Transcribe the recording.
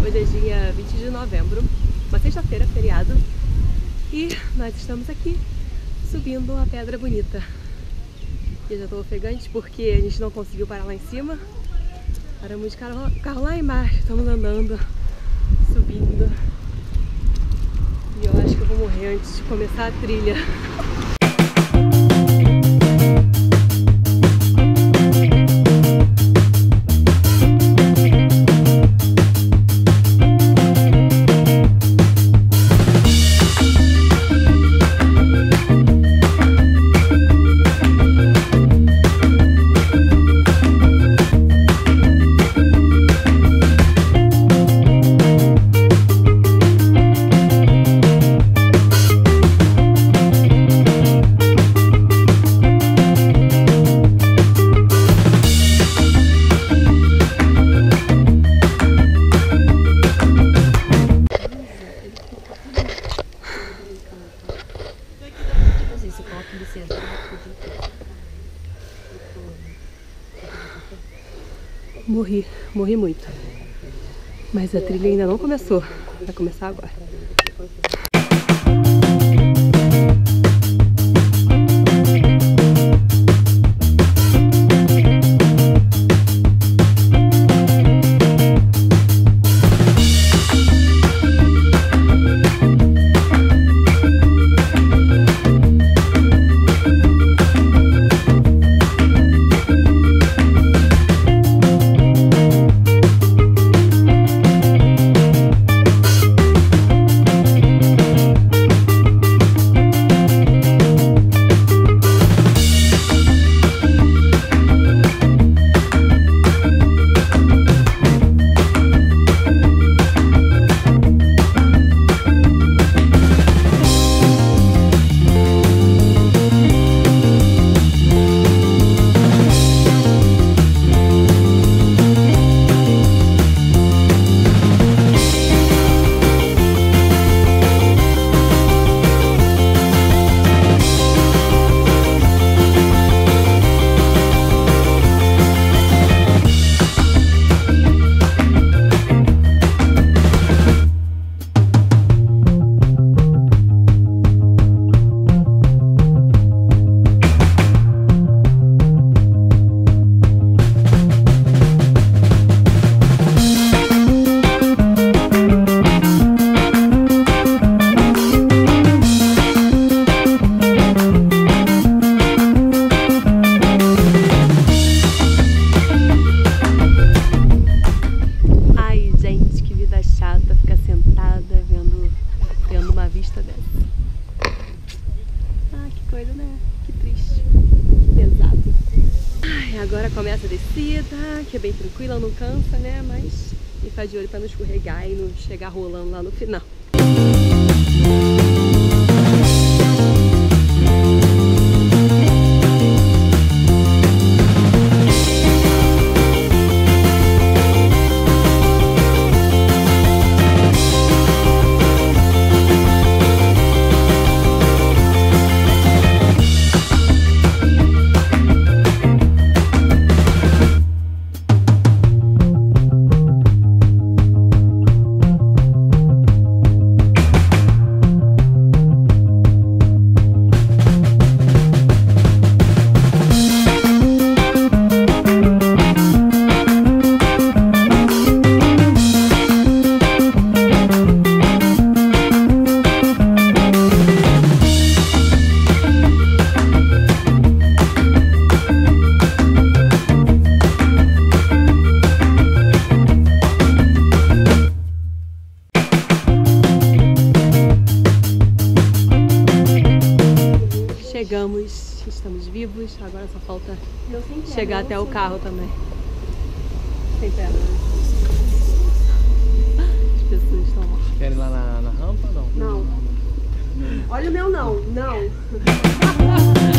Hoje é dia 20 de novembro, uma sexta-feira, feriado. E nós estamos aqui subindo a Pedra Bonita. E eu já estou ofegante porque a gente não conseguiu parar lá em cima. Paramos de carro lá embaixo, estamos andando, subindo. E eu acho que eu vou morrer antes de começar a trilha. Morri muito. Mas a trilha ainda não começou. Vai começar agora. Agora começa a descida, que é bem tranquila, não cansa, né? Mas fica de olho para não escorregar e não chegar rolando lá no final. Chegamos, estamos vivos, agora só falta chegar até o carro também. Sem perna. As pessoas estão lá. Querem ir lá na rampa ou não? Não. Olha o meu não.